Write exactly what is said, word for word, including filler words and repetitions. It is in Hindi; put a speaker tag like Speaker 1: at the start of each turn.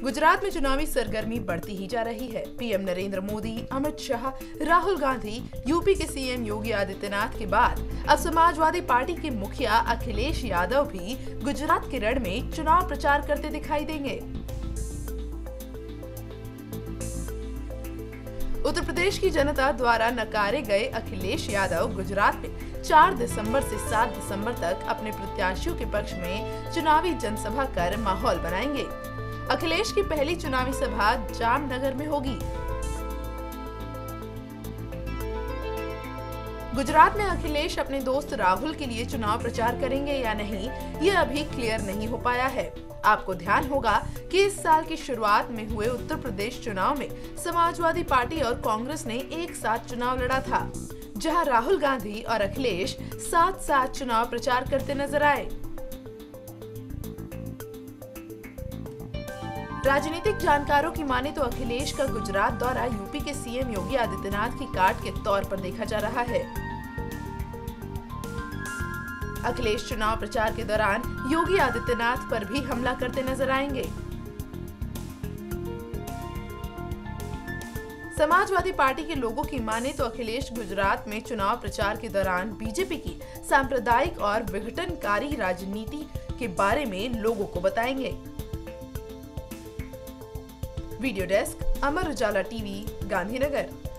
Speaker 1: गुजरात में चुनावी सरगर्मी बढ़ती ही जा रही है। पीएम नरेंद्र मोदी, अमित शाह, राहुल गांधी, यूपी के सीएम योगी आदित्यनाथ के बाद अब समाजवादी पार्टी के मुखिया अखिलेश यादव भी गुजरात के रण में चुनाव प्रचार करते दिखाई देंगे। उत्तर प्रदेश की जनता द्वारा नकारे गए अखिलेश यादव गुजरात में चार दिसंबर से सात दिसंबर तक अपने प्रत्याशियों के पक्ष में चुनावी जनसभा कर माहौल बनाएंगे। अखिलेश की पहली चुनावी सभा जामनगर में होगी। गुजरात में अखिलेश अपने दोस्त राहुल के लिए चुनाव प्रचार करेंगे या नहीं, ये अभी क्लियर नहीं हो पाया है। आपको ध्यान होगा कि इस साल की शुरुआत में हुए उत्तर प्रदेश चुनाव में समाजवादी पार्टी और कांग्रेस ने एक साथ चुनाव लड़ा था, जहां राहुल गांधी और अखिलेश साथ साथ चुनाव प्रचार करते नजर आए। राजनीतिक जानकारों की माने तो अखिलेश का गुजरात दौरा यूपी के सीएम योगी आदित्यनाथ की काट के तौर पर देखा जा रहा है। अखिलेश चुनाव प्रचार के दौरान योगी आदित्यनाथ पर भी हमला करते नजर आएंगे। समाजवादी पार्टी के लोगों की माने तो अखिलेश गुजरात में चुनाव प्रचार के दौरान बीजेपी की सांप्रदायिक और विघटनकारी राजनीति के बारे में लोगों को बताएंगे। Video desk, Amar Ujala TV, Gandhinagar.